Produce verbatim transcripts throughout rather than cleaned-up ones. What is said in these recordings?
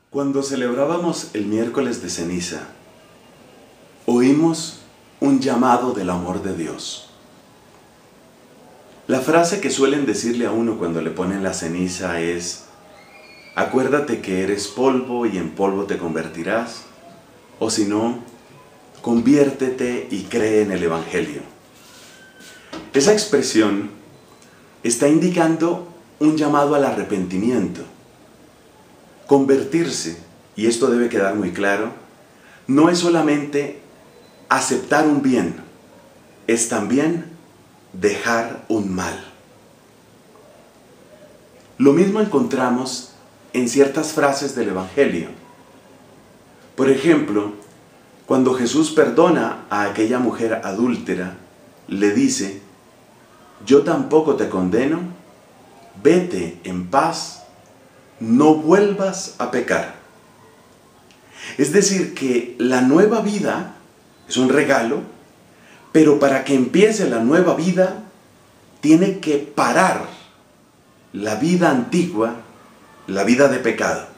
Cuando celebrábamos el miércoles de ceniza, oímos un llamado del amor de Dios. La frase que suelen decirle a uno cuando le ponen la ceniza es: acuérdate que eres polvo y en polvo te convertirás, o si no, conviértete y cree en el Evangelio. Esa expresión está indicando un llamado al arrepentimiento. Convertirse, y esto debe quedar muy claro, no es solamente aceptar un bien, es también dejar un mal. Lo mismo encontramos en ciertas frases del Evangelio. Por ejemplo, cuando Jesús perdona a aquella mujer adúltera, le dice: yo tampoco te condeno, vete en paz, no vuelvas a pecar. Es decir, que la nueva vida es un regalo, pero para que empiece la nueva vida, tiene que parar la vida antigua, la vida de pecado.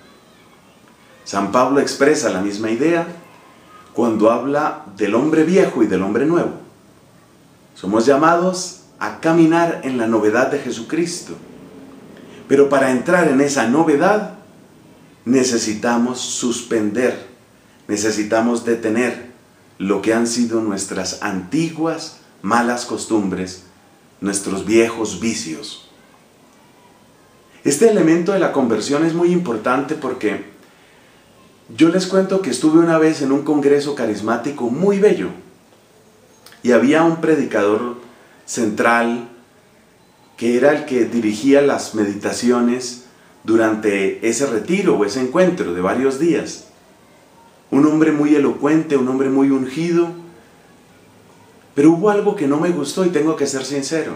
San Pablo expresa la misma idea cuando habla del hombre viejo y del hombre nuevo. Somos llamados a caminar en la novedad de Jesucristo. Pero para entrar en esa novedad, necesitamos suspender, necesitamos detener lo que han sido nuestras antiguas malas costumbres, nuestros viejos vicios. Este elemento de la conversión es muy importante porque yo les cuento que estuve una vez en un congreso carismático muy bello y había un predicador central que era el que dirigía las meditaciones durante ese retiro o ese encuentro de varios días. Un hombre muy elocuente, un hombre muy ungido, pero hubo algo que no me gustó y tengo que ser sincero.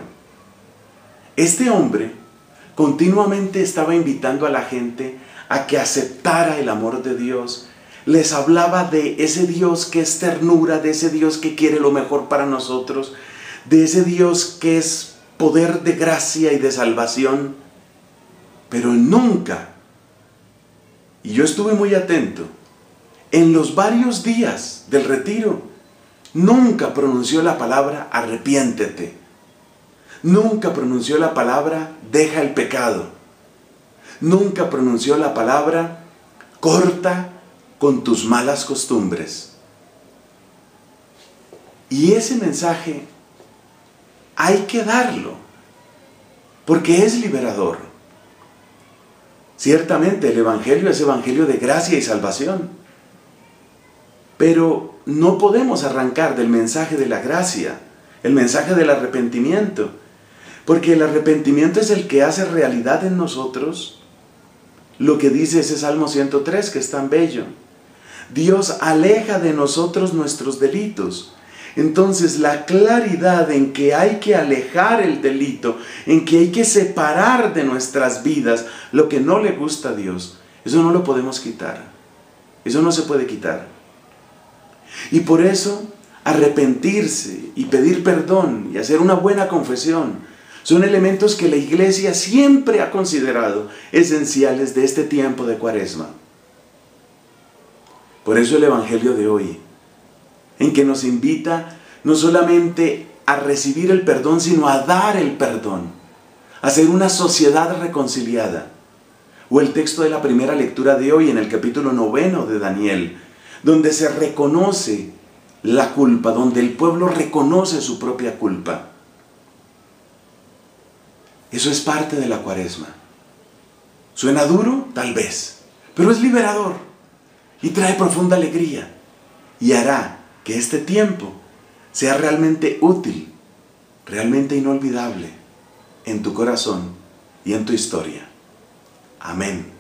Este hombre continuamente estaba invitando a la gente a que aceptara el amor de Dios. Les hablaba de ese Dios que es ternura, de ese Dios que quiere lo mejor para nosotros, de ese Dios que es poder de gracia y de salvación, pero nunca, y yo estuve muy atento, en los varios días del retiro, nunca pronunció la palabra arrepiéntete, nunca pronunció la palabra deja el pecado, nunca pronunció la palabra corta con tus malas costumbres. Y ese mensaje hay que darlo, porque es liberador. Ciertamente el Evangelio es Evangelio de gracia y salvación, pero no podemos arrancar del mensaje de la gracia, el mensaje del arrepentimiento, porque el arrepentimiento es el que hace realidad en nosotros lo que dice ese Salmo ciento tres, que es tan bello. Dios aleja de nosotros nuestros delitos. Entonces la claridad en que hay que alejar el delito, en que hay que separar de nuestras vidas lo que no le gusta a Dios, eso no lo podemos quitar. Eso no se puede quitar. Y por eso arrepentirse y pedir perdón y hacer una buena confesión son elementos que la Iglesia siempre ha considerado esenciales de este tiempo de Cuaresma. Por eso el Evangelio de hoy, en que nos invita no solamente a recibir el perdón, sino a dar el perdón, a ser una sociedad reconciliada. O el texto de la primera lectura de hoy en el capítulo noveno de Daniel, donde se reconoce la culpa, donde el pueblo reconoce su propia culpa. Eso es parte de la Cuaresma. ¿Suena duro? Tal vez, pero es liberador y trae profunda alegría y hará que este tiempo sea realmente útil, realmente inolvidable en tu corazón y en tu historia. Amén.